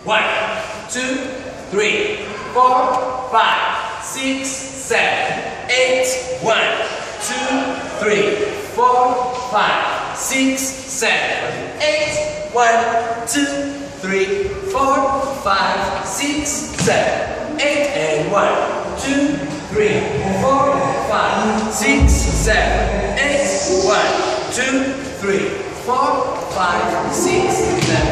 1, 2, 3, 4, 5, 6, 7, 8. 1, 2, 3, 4, 5, 6, 7, 8. 1, 2, 3, 4, 5, 6, 7, 8. And 1, 2, 3, 4, 5, 6, 7, 8. 1, 2, 3, 4, 5, 6, 7.